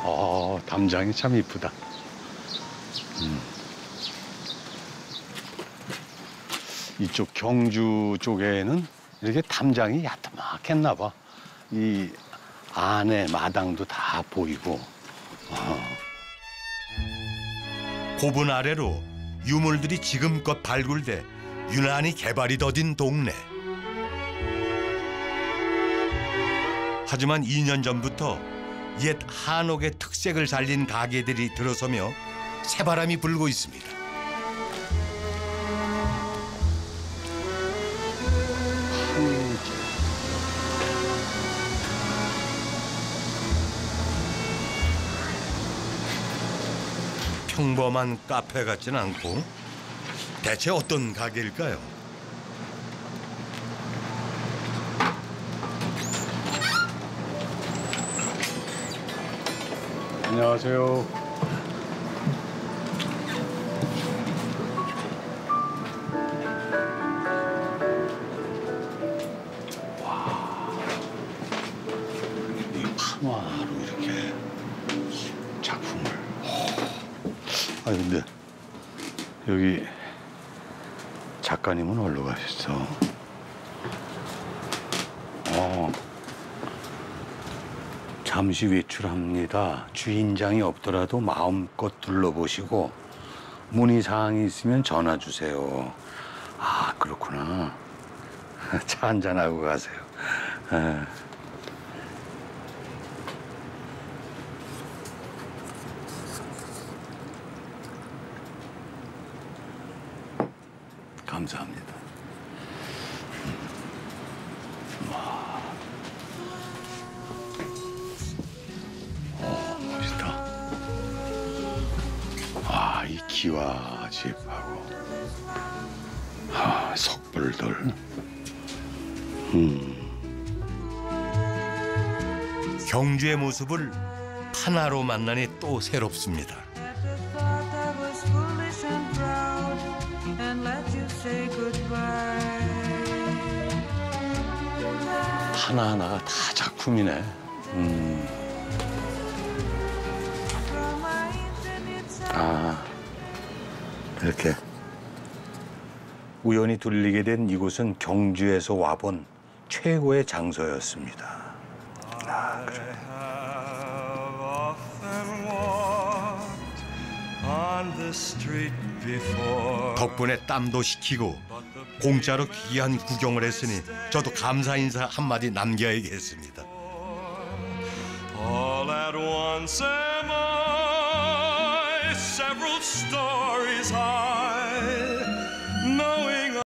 담장이 참 이쁘다. 이쪽 경주 쪽에는 이렇게 담장이 야트막했나 봐. 이 안에 마당도 다 보이고. 고분 아래로 유물들이 지금껏 발굴돼 유난히 개발이 더딘 동네. 하지만 2년 전부터 옛 한옥의 특색을 살린 가게들이 들어서며 새바람이 불고 있습니다. 평범한 카페 같진 않고 대체 어떤 가게일까요? 안녕하세요. 와, 이 판화로 이렇게 작품을. 아니 근데 여기 작가님은 어디로 가셨어? 잠시 외출합니다. 주인장이 없더라도 마음껏 둘러보시고 문의사항이 있으면 전화 주세요. 아, 그렇구나. 차 한잔하고 가세요. 감사합니다. 멋있다. 이 기와집하고 석불들. 경주의 모습을 판화로 만나니 또 새롭습니다. 하나하나가 다 작품이네. 이렇게 우연히 들리게 된 이곳은 경주에서 와본 최고의 장소였습니다. 그래. 덕분에 땀도 식히고 공짜로 귀한 구경을 했으니 저도 감사 인사 한마디 남겨야겠습니다. All at once am I several stories high.